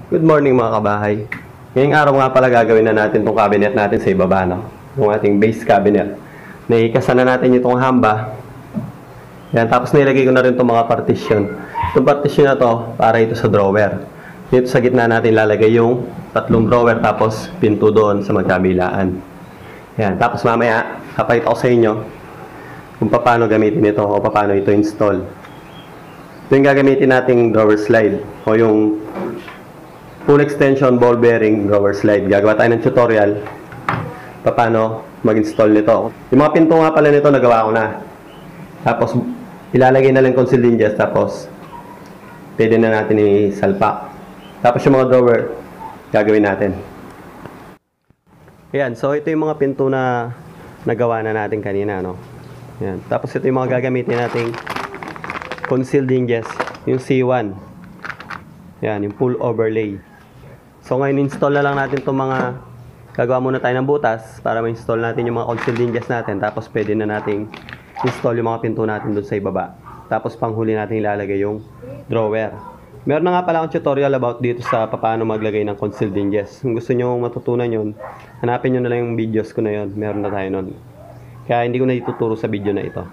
Good morning mga kabahay. Ngayong araw nga pala gagawin na natin itong cabinet natin sa ibaba, no? Yung ating base cabinet. Naikasan na natin itong hamba. Yan, tapos nilagay ko na rin itong mga partition. Itong partition na to, para ito sa drawer. Dito sa gitna natin lalagay yung tatlong drawer, tapos pinto doon sa magkabilaan. Yan, tapos mamaya, kapakita ko sa inyo kung paano gamitin ito o paano ito install. Ito yung gagamitin nating drawer slide o yung full extension ball bearing drawer slide. Gagawa tayo ng tutorial paano mag-install nito. Yung mga pinto nga pala nito nagawa ko na. Tapos ilalagay na lang concealed hinges, tapos pwede na natin isalpak. Tapos yung mga drawer gagawin natin. Ayan, so ito yung mga pinto na nagawa na natin kanina, no? Ayan. Tapos ito yung mga gagamitin nating concealed hinges, yung C1. Ayan, yung full overlay. So ngayon install na lang natin itong mga, gagawa muna tayo ng butas para ma-install natin yung mga concealed hinges natin, tapos pwede na nating install yung mga pinto natin doon sa ibaba. Tapos panghuli natin ilalagay yung drawer. Meron na nga pala akong tutorial about dito sa paano maglagay ng concealed hinges. Kung gusto nyo matutunan yun, hanapin nyo na lang yung videos ko na yun. Meron na tayo nun. Kaya hindi ko na ituturo sa video na ito.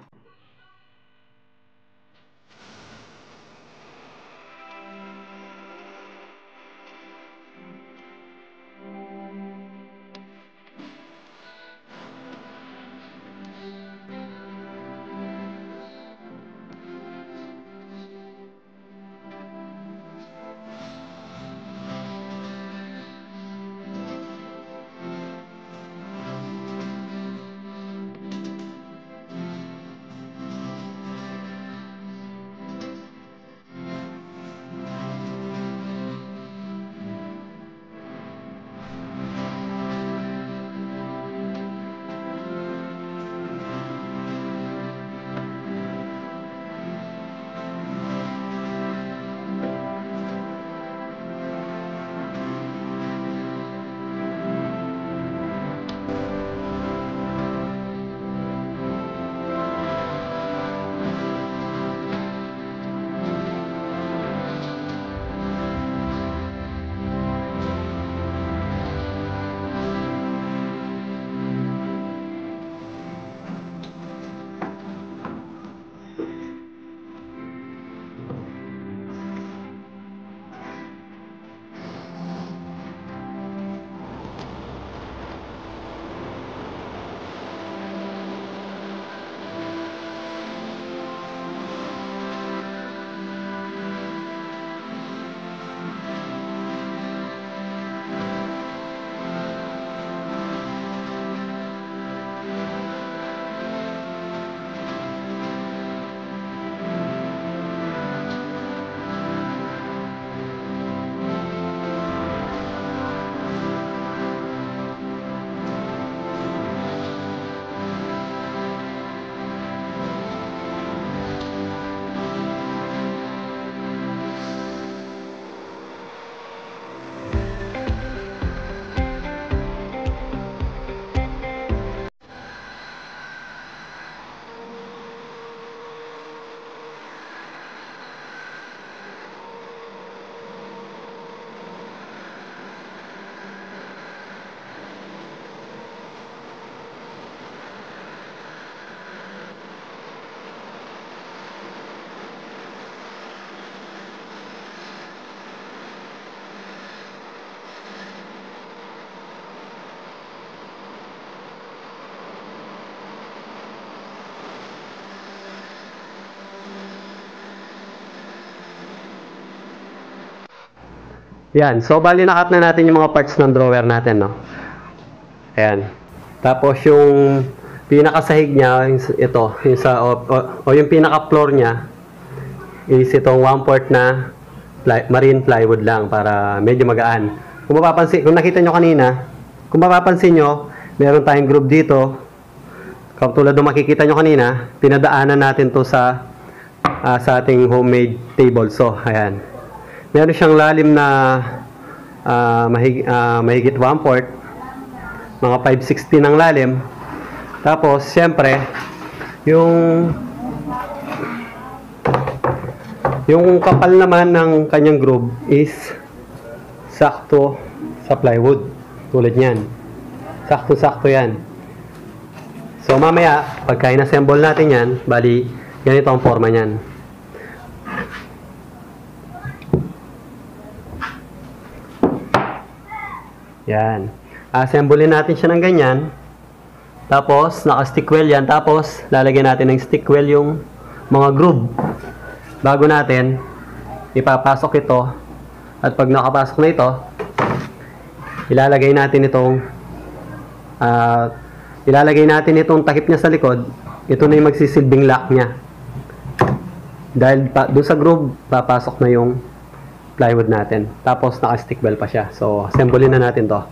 Yan. So, bali nakat na natin yung mga parts ng drawer natin, no? Ayan. Tapos, yung pinakasahig niya, ito, yung sa, o yung pinaka-floor niya, is itong 1/4 na marine plywood lang para medyo magaan. Kung mapapansin, kung nakita nyo kanina, kung mapapansin nyo, meron tayong groove dito. Katulad ng makikita nyo kanina, pinadaanan natin to sa ating homemade table. So, ayan. Meron siyang lalim na mahigit 1/4, mga 5/16 ng lalim. Tapos, siyempre, yung kapal naman ng kanyang groove is sakto sa plywood. Tulad yan. Sakto-sakto yan. So mamaya, pagka in-assemble natin yan, bali, ganito ang forma niyan. Yan. Assemblein natin siya ng ganyan. Tapos, naka-stick well yan. Tapos, lalagyan natin ng stick well yung mga groove. Bago natin, ipapasok ito. At pag nakapasok na ito, ilalagay natin itong takip niya sa likod. Ito na yung magsisilbing lock niya. Dahil doon sa groove, papasok na yung plywood natin. Tapos naka-stick well pa siya. So, assemblein na natin to.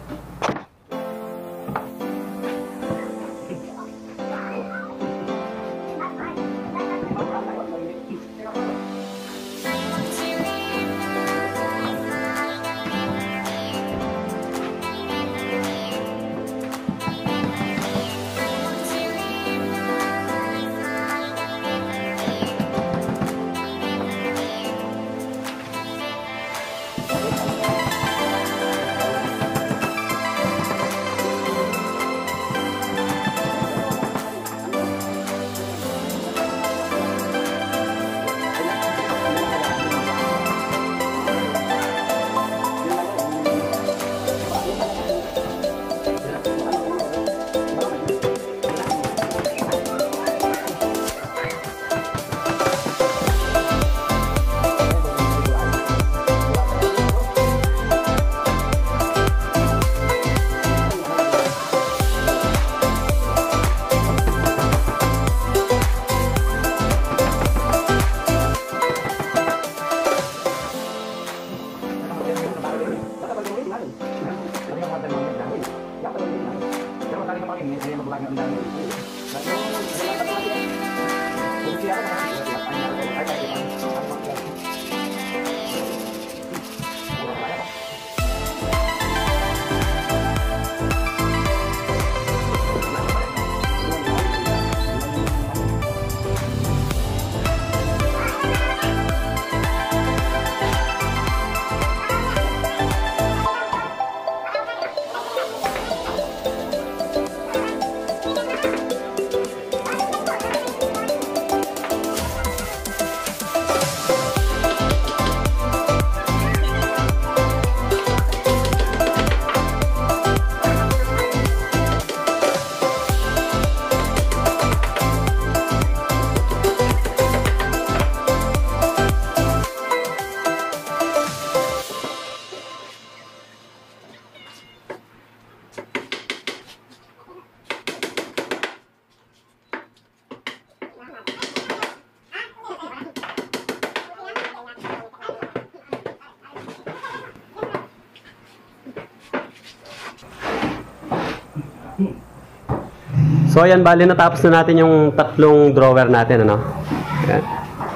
So ayan, bali natapos na natin yung tatlong drawer natin, ano. Ayan.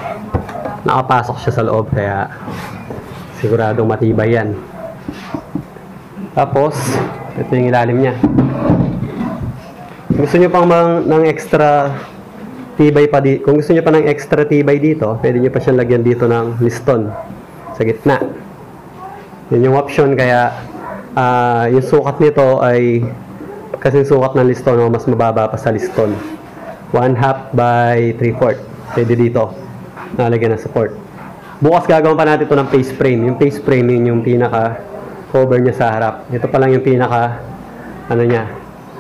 Nakapasok siya sa loob, kaya siguradong matibay yan. Tapos ito yung ilalim niya. Gusto nyo pang ng extra tibay pa dito, kung gusto nyo pa ng extra tibay dito, pwede nyo pa siyang lagyan dito ng liston sa gitna. Yun yung option, kaya yung sukat nito ay kasi sukat ng liston, no, mas mababa pa sa liston. 1/2 by 3/4. Pwede dito nalagyan ng support. Bukas gagawin pa natin ito ng face frame. Yung face frame, yun yung pinaka cover niya sa harap. Ito pa lang yung pinaka ano niya.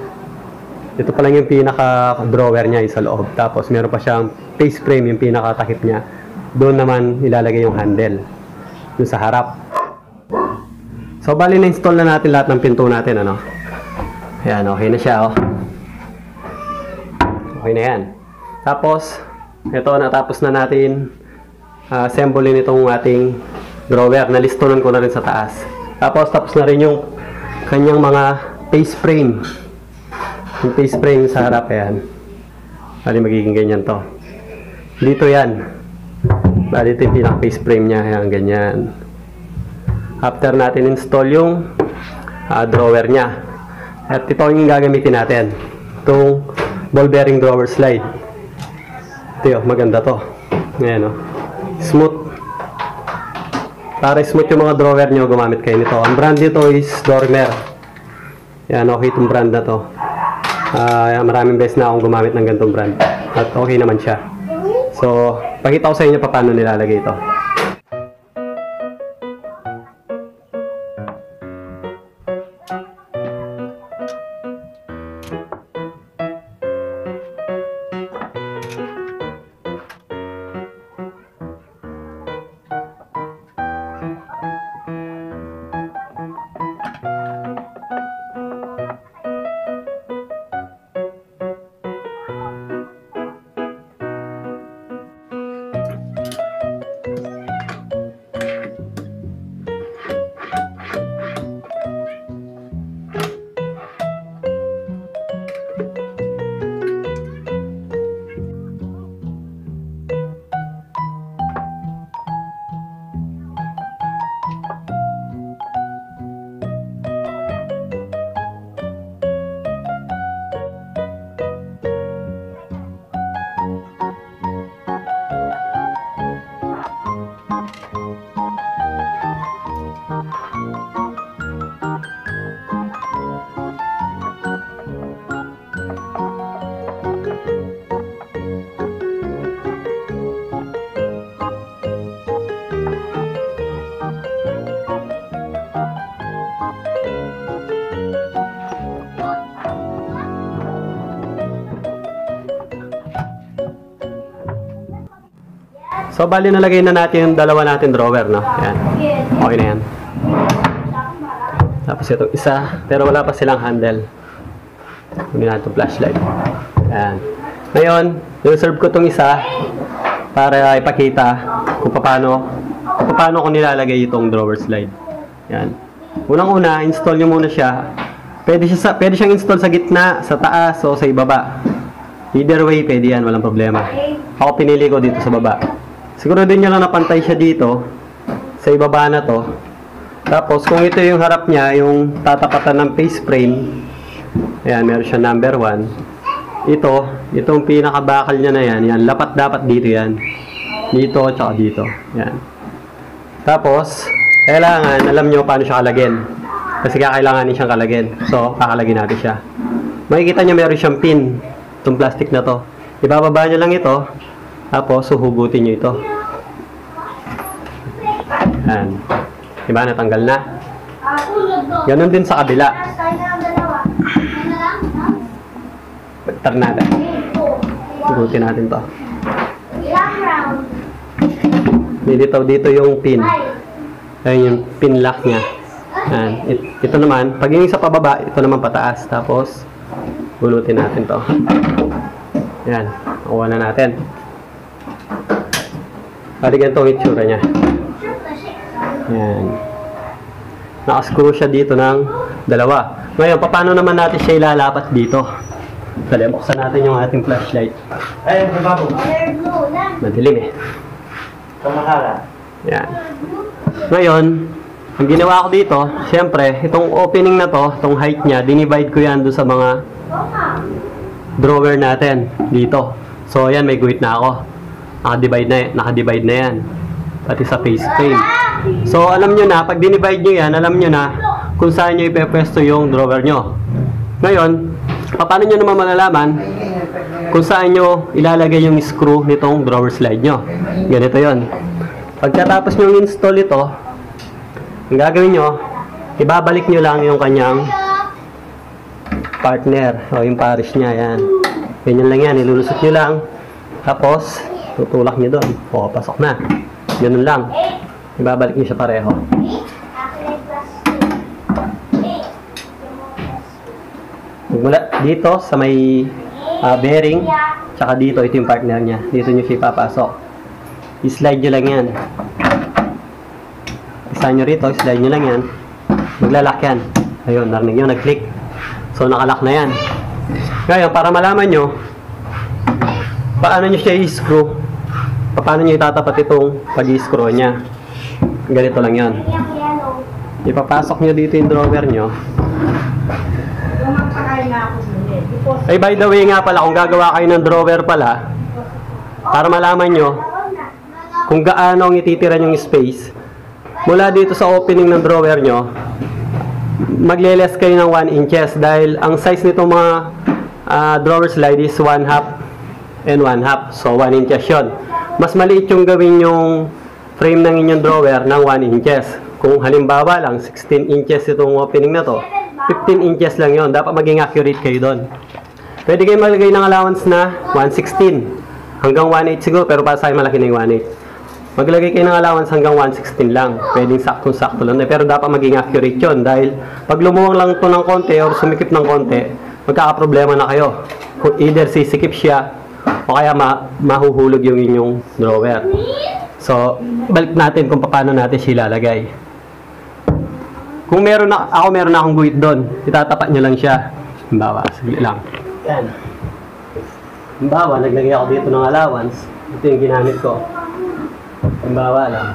Ito pa lang yung pinaka drawer niya sa loob. Tapos meron pa siyang face frame, yung pinaka takip niya. Doon naman ilalagay yung handle doon sa harap. So bali na-install na natin lahat ng pinto natin, ano. Ayan, okay na siya, oh. Okay na yan. Tapos, ito, natapos na natin assemblein itong ating drawer. Nalistonan ko na rin sa taas. Tapos na rin yung kanyang mga face frame. Yung face frame sa harap, ayan. Bali, magiging ganyan to. Dito yan. Bali, ito yung pinaka-face frame niya. Ayan, ganyan. After natin install yung drawer niya. At ito yung gagamitin natin. Itong ball bearing drawer slide. Ito yun, maganda to. Ayan, oh. Smooth. Para smooth yung mga drawer nyo, gumamit kayo nito. Ang brand nito is Dormer. Yan, okay itong brand na to. Maraming beses na akong gumamit ng ganitong brand. At okay naman siya. So, pakita ko sa inyo paano nilalagay ito. So, bali nalagay na natin yung dalawa natin drawer, no? Yan. Okay na yan. Tapos itong isa, pero wala pa silang handle. Kunin natin itong flashlight. Yan. Ngayon, reserve ko itong isa para ipakita kung paano ko nilalagay itong drawer slide. Yan. Unang-una, install nyo muna siya. Pwede siyang install sa gitna, sa taas, o sa ibaba. Either way, pwede yan. Walang problema. Ako pinili ko dito sa baba. Siguro din nyo lang napantay siya dito sa ibaba na to. Tapos kung ito yung harap niya, yung tatapatan ng face frame, ayan, meron siya number 1. Itong pinakabakal niya na yan, lapat dapat dito yan. Dito, tsaka dito. Yan. Tapos, kailangan, alam nyo paano siya kalagin. Kasi kakailanganin siyang kalagin. So, kakalagin natin siya. Makikita nyo meron siyang pin. Itong plastic na to. Ibababa nyo lang ito. Tapos, suhugutin nyo ito. Ayan. Diba? Natanggal na. Ganon din sa kabila. Pagtar natin. Suhugutin natin to. Dito yung pin. Ayan yung pin lock niya. Ayan. Ito naman, pag yung isa pababa, ito naman pataas. Tapos, gulutin natin to. Ayan. Nakuha na natin. Bali ganito ang itsura niya. Ayan. Nakascrew siya dito ng dalawa. Ngayon, paano naman natin siya ilalapat dito? Dali, buksan natin yung ating flashlight. Ay, babo. Madilim eh. Kamahala. Ayan. Ngayon, ang ginawa ko dito, siyempre, itong opening na to, itong height niya, dinivide ko yan doon sa mga drawer natin dito. So, ayan, may guhit na ako. Naka-divide na yan. Pati sa face frame. So, alam nyo na, pag dinivide nyo yan, alam nyo na kung saan nyo ipepwesto yung drawer nyo. Ngayon, paano nyo naman malalaman kung saan nyo ilalagay yung screw nitong drawer slide nyo? Ganito yon. Pagkatapos nyo install ito, ang gagawin nyo, ibabalik nyo lang yung kanyang partner o yung parish niya. Yan. Ganyan lang yan. Ilulusot nyo lang. Tapos, tutulak nyo doon. O, pasok na. Ganun lang. Ibabalik nyo siya pareho. Mula dito sa may bearing, tsaka dito, ito yung partner niya. Dito nyo siya ipapasok. I-slide nyo lang yan. Isa nyo rito, slide nyo lang yan. Maglalak yan. Ayun, narinig nyo, nag-click. So, nakalak na yan. Ngayon, para malaman nyo, paano nyo siya i-screw? Paano nyo itatapat itong pag-i-screw niya? Ganito lang yan. Ipapasok nyo dito yung drawer nyo. Ay, by the way nga pala, kung gagawa kayo ng drawer pala, para malaman nyo kung gaano ang ititira yung space, mula dito sa opening ng drawer nyo, magle-less kayo ng 1 inches dahil ang size nitong mga drawer slide is 1/2 and 1/2. So 1 inches yun. Mas maliit yung gawin yung frame ng inyong drawer ng 1 inches. Kung halimbawa lang 16 inches itong opening na to, 15 inches lang yon. Dapat maging accurate kayo doon. Pwede kayo maglagay ng allowance na 1/16 hanggang 1/8 siguro, pero para sa akin malaki na yung 1/8. Maglagay kayo ng allowance hanggang 1/16 lang. Pwedeng saktong-sakto lang. Pero dapat maging accurate yun dahil pag lumuwang lang to ng konti or sumikip ng konti, magkakaproblema na kayo. Kung either sisikip siya o kaya mahuhulog yung inyong drawer. So, balik natin kung paano natin siya ilalagay. Kung meron na akong guhit doon, itatapat nyo lang siya. Halimbawa, sige lang. Yan. Halimbawa, naglagay ako dito ng allowance. Ito yung ginamit ko. Halimbawa lang.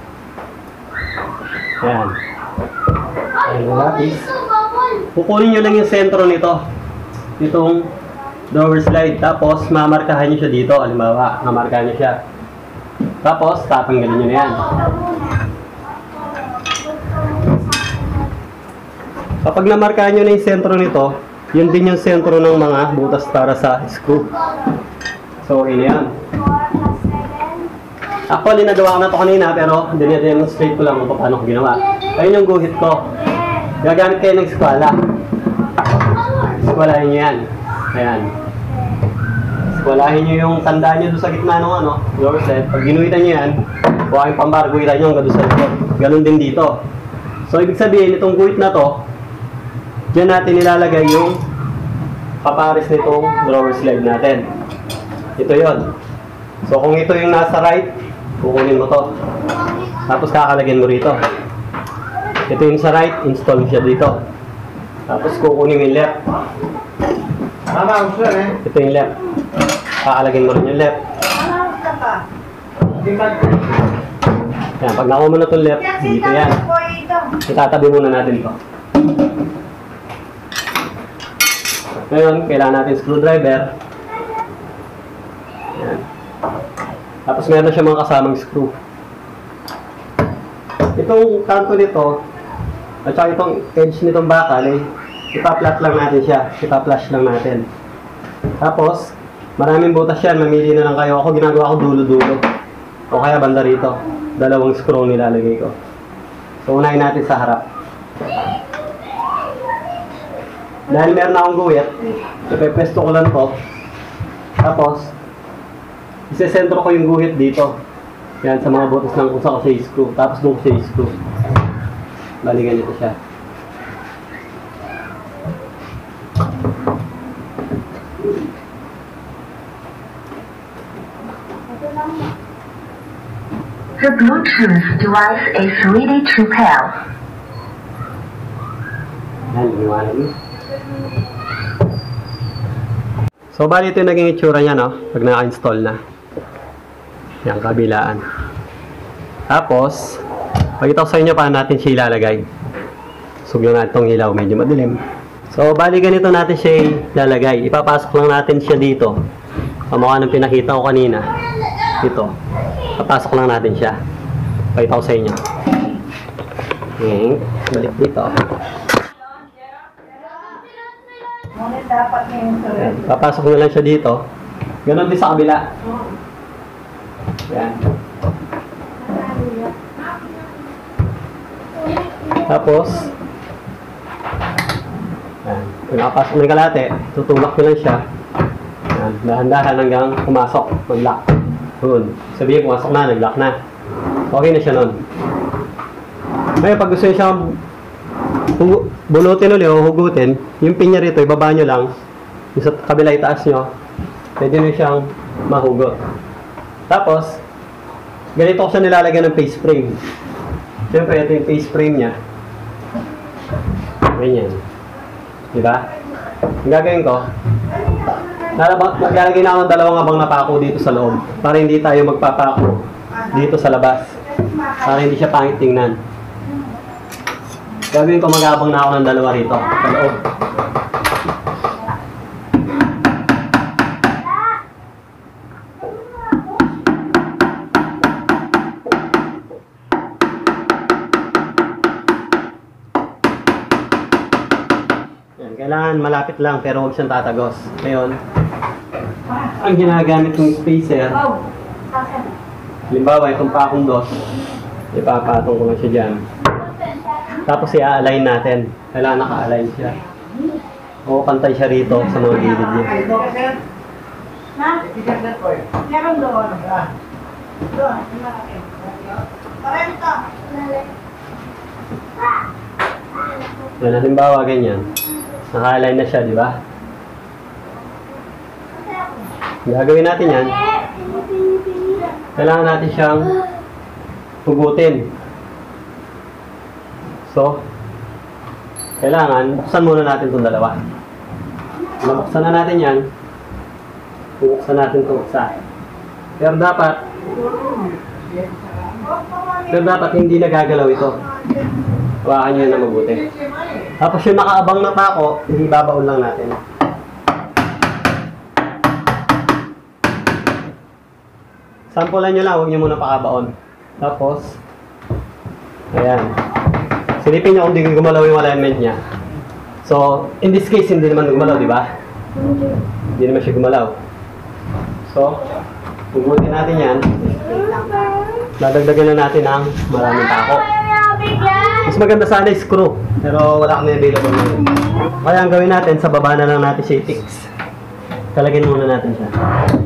Yan. Ayan yung lapis. Kukunin nyo lang yung sentro nito. Itong drawer slide. Tapos, mamarkahan nyo siya dito. Halimbawa, mamarkahan nyo siya. Tapos, tatanggalin nyo na yan. Kapag namarkahan nyo na yung sentro nito, yun din yung sentro ng mga butas para sa screw. So, okay na yan. Actually, nagawa ko na ito kanina, pero dine-demonstrate ko lang kung paano ko ginawa. Ayun yung guhit ko. Gagamit kayo ng skwala. Skwalahin nyo yan. Ayan. Skwalahin nyo yung tandaan nyo doon sa gitna ng drawer set. Pag ginuhitan nyo yan, huwag kayong pambar, guhitan nyo hanggang doon sa likod. Ganun din dito. So, ibig sabihin, itong guhit na to, diyan natin ilalagay yung kapares nitong drawer slide natin. Ito yon. So, kung ito yung nasa right, kukunin mo to. Tapos kakalagyan mo rito. Ito yung sa right, install siya dito. Tapos kukunin mo yung left. Ito yung left. Kakalagyan mo rin yung left. Yan, pag nakuha mo na itong left, dito yan. Itatabi muna natin to. Ngayon, kailangan natin screwdriver. Yan. Tapos meron na siya mga kasamang screw. Itong kanto nito, at saka itong edge nitong bakal, ipa-flat lang natin siya. Ipa-flush lang natin. Tapos, maraming butas yan. Mamili na lang kayo. Ako ginagawa ko dulo-dulo. O kaya banda rito. Dalawang screw nilalagay ko. So, unahin natin sa harap. Dahil meron na akong guhit, ipepesto ko lang to. Tapos, isesentro ko yung guhit dito. Yan, sa mga butas ng kung saan ko siya i-screw. Tapos doon ko siya i-screw. Balikan ito siya. The Bluetooth device is ready to pair. Yan, liwanag mo. So, bali ito yung naging itsura niya, no? Pag naka-install na. Yan, kabilaan. Tapos, pakita ko sa inyo paano natin siya ilalagay. Sugyan natin itong ilaw, medyo madilim. So, bali ganito natin siya ilalagay. Ipapasok lang natin siya dito. Kamukha ng pinakita ko kanina. Ito. Papasok lang natin siya. Pakita ko sa inyo. Balik dito. Yan. Papasok nyo lang siya dito. Ganon din sa kabila. Yan. Tapos, yan. Kung nakapasok na yung kalate, tutulak nyo lang siya. Yan. Dahan-dahan hanggang pumasok. Mag-lock. Doon. Sabihin, pumasok na, nag-lock na. Okay na siya nun. Ngayon, pag gusto nyo siyang bulutin ulit o hugutin, yung pinya rito, ibaba nyo lang. Yung sa kabila itaas nyo, pwede nyo siyang mahugot. Tapos, ganito ko siya nilalagyan ng face frame. Siyempre, ito yung face frame niya. Ganyan. Diba? Ang gagawin ko, maglalagay na ako ng dalawang abang na pako dito sa loob para hindi tayo magpapako dito sa labas. Para hindi siya pangit tingnan. Gagawin ko, mag-abang na ako ng dalawa rito sa loob. Kailangan malapit lang pero huwag siyang tatagos. Ngayon, ang ginagamit ng spacer, halimbawa itong pakong dos, ipapatong ko lang siya dyan. Tapos i-align natin. Kailangan naka-align siya. O pantay siya rito sa mga gilid niya. Meron doon. Doon, malaki. Parento. Yan, halimbawa ganyan. Naka-align na siya, di ba? Gagawin natin yan. Kailangan natin siyang hugutin. So, kailangan, buksan muna natin itong dalawa. Nabuksan na natin yan. Buksan natin itong isa. Pero dapat hindi nagagalaw ito. Hawakan nyo na mabuti. Tapos yung nakaabang na pako, hindi babaon lang natin. Sampulan nyo lang, huwag nyo muna pakabaon. Tapos, ayan. Silipin nyo kung hindi gumalaw yung alignment niya. So, in this case, hindi naman gumalaw, di ba? Hindi naman siya gumalaw. So, hugutin natin yan. Dadagdagan na natin ng maraming pako. Mas maganda sana yung screw, pero wala kami available ngayon. Kaya ang gawin natin, sa baba na lang natin siya i-fix. Talagin muna natin siya.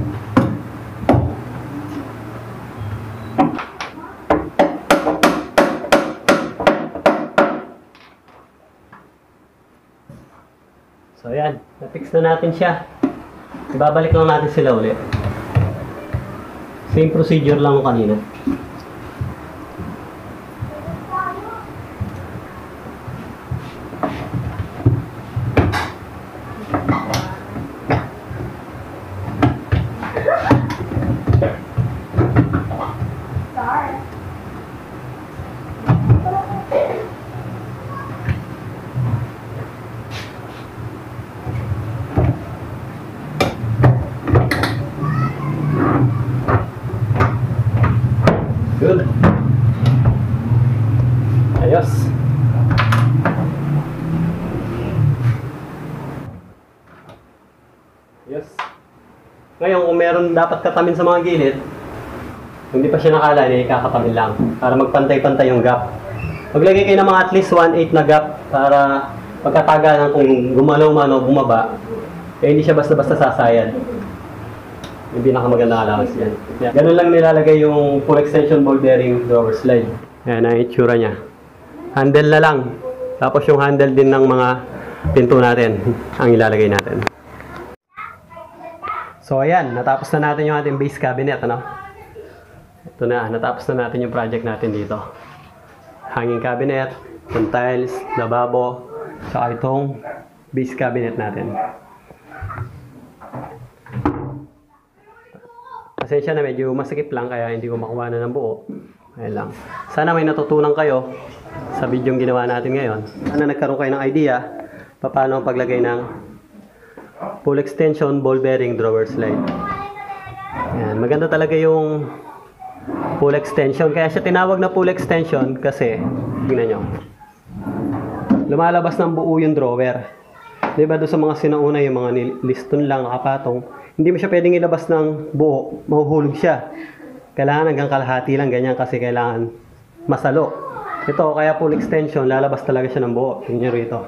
So ayan, na-fix na natin siya. Ibabalik lang natin sila ulit. Same procedure lang kanina. Good. Ayos. Ayos. Ngayon, kung meron dapat katamin sa mga gilid, kung hindi pa siya nakaline, ikakatamin lang para magpantay-pantay yung gap. Maglagay kayo ng mga at least 1/8 na gap para pagkatagalan kung gumalaw man o bumaba, eh hindi siya basta-basta sasayad. Yung pinakamagandang allowance yan. Yeah. Ganun lang nilalagay yung full extension ball bearing drawer slide. Ayan ang itsura niya. Handle na lang. Tapos yung handle din ng mga pinto natin ang ilalagay natin. So ayan, natapos na natin yung ating base cabinet. Ano? Ito na, natapos na natin yung project natin dito. Hanging cabinet, yung tiles, lababo, saka itong base cabinet natin. Pasensya na, medyo masakit lang kaya hindi ko makuha na ng buo. Ayan lang. Sana may natutunan kayo sa video yung ginawa natin ngayon. Sana nagkaroon kayo ng idea paano ang paglagay ng full extension ball bearing drawer slide. Ayan, maganda talaga yung full extension. Kaya siya tinawag na full extension kasi, tingnan nyo, lumalabas ng buo yung drawer. Diba doon sa mga sinauna yung mga liston lang, nakapatong, hindi mo siya pwedeng ilabas ng buo, mahuhulog siya. Kailangan hanggang kalahati lang, ganyan kasi kailangan masalo. Ito, kaya full extension, lalabas talaga siya ng buo. Tingnan nyo rito.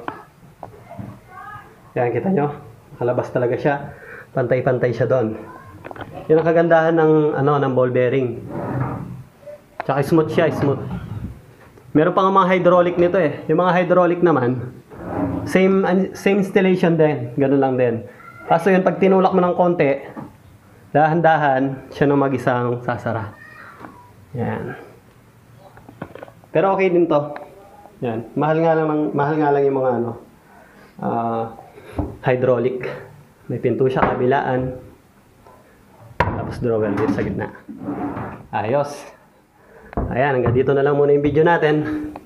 Yan, kita nyo? Nakalabas talaga siya. Pantay-pantay siya doon. Yan ang kagandahan ng ball bearing. Tsaka smooth siya, smooth. Meron pa nga mga hydraulic nito eh. Yung mga hydraulic naman, same installation din. Ganun lang din. Kaso yun, pag tinulak mo ng konti, dahan-dahan, siya nang mag-isang sasara. Yan. Pero okay din to. Yan. Mahal nga lang yung mga hydraulic. May pinto siya, kabilaan. Tapos drawer dito sa gitna. Ayos. Ayan, hanggang dito na lang muna yung video natin.